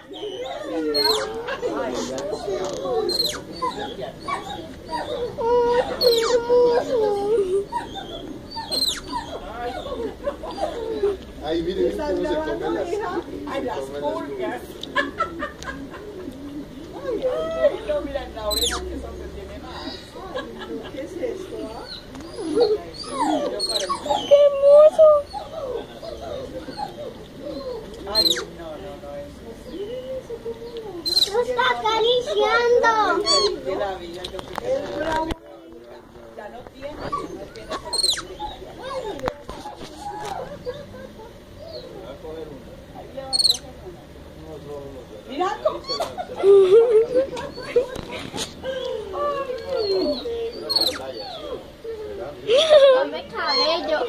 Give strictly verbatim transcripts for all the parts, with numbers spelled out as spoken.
Ay, miren cómo se comen las, ay, las pulgas. No, mira en la oreja que eso se tiene más. ¿Qué es esto? ¡Qué hermoso! Ay, no, no, no es. ¡Lo está acariciando! Ya no tiene, no tiene mira cómo. Come cabello.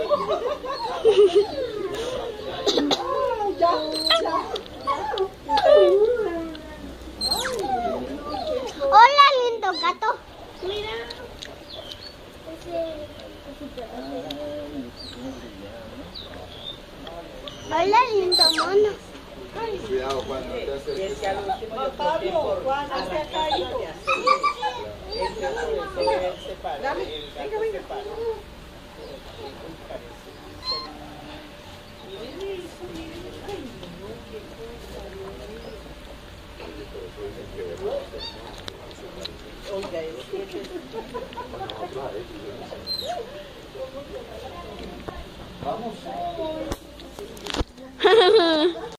Hola, lindo gato. Mira. Hola, lindo mono. Cuidado, Juan, no te acerques. Pablo, Juan, hazte acá, hijo. Dame, venga, venga. Oiga, es que... Vamos.